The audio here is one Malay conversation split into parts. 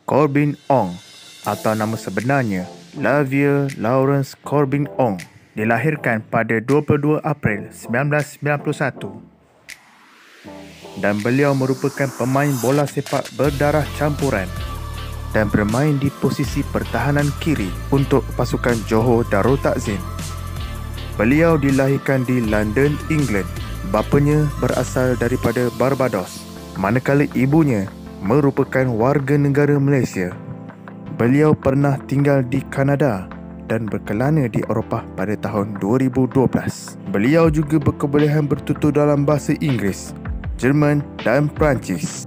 Corbin Ong atau nama sebenarnya Lavia Lawrence Corbin Ong dilahirkan pada 22 April 1991 dan beliau merupakan pemain bola sepak berdarah campuran dan bermain di posisi pertahanan kiri untuk pasukan Johor Darul Takzim. Beliau dilahirkan di London, England. Bapanya berasal daripada Barbados, manakala ibunya merupakan warga negara Malaysia. Beliau pernah tinggal di Kanada dan berkelana di Eropah pada tahun 2012. Beliau juga berkebolehan bertutur dalam bahasa Inggeris, Jerman dan Perancis.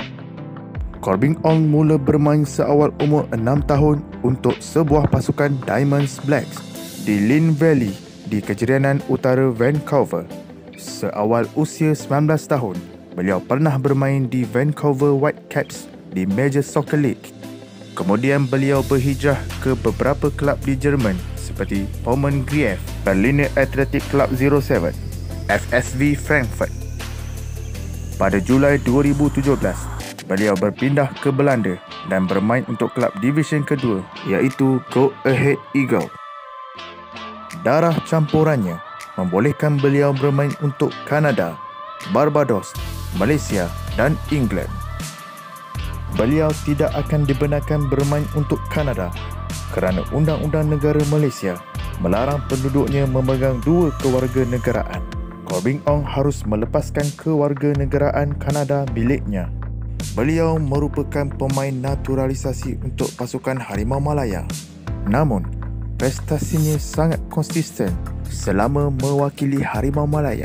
Corbin Ong mula bermain seawal umur 6 tahun untuk sebuah pasukan Diamonds Blacks di Lynn Valley di Kejiranan Utara Vancouver. Seawal usia 19 tahun, beliau pernah bermain di Vancouver Whitecaps di Major Soccer League. Kemudian beliau berhijrah ke beberapa kelab di Jerman seperti Pommern Grief, Berliner Athletic Club 07, FSV Frankfurt. Pada Julai 2017, beliau berpindah ke Belanda dan bermain untuk kelab divisyen kedua iaitu Go Ahead Eagles. Darah campurannya membolehkan beliau bermain untuk Kanada, Barbados, Malaysia dan England. Beliau tidak akan dibenarkan bermain untuk Kanada kerana Undang-Undang Negara Malaysia melarang penduduknya memegang dua kewarganegaraan. Corbin Ong harus melepaskan kewarganegaraan Kanada miliknya. Beliau merupakan pemain naturalisasi untuk pasukan Harimau Malaya. Namun, prestasinya sangat konsisten selama mewakili Harimau Malaya.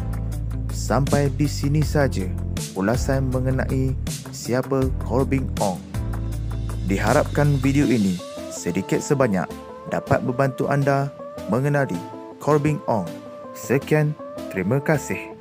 Sampai di sini saja ulasan mengenai siapa Corbin Ong. Diharapkan video ini sedikit sebanyak dapat membantu anda mengenali Corbin Ong. Sekian, terima kasih.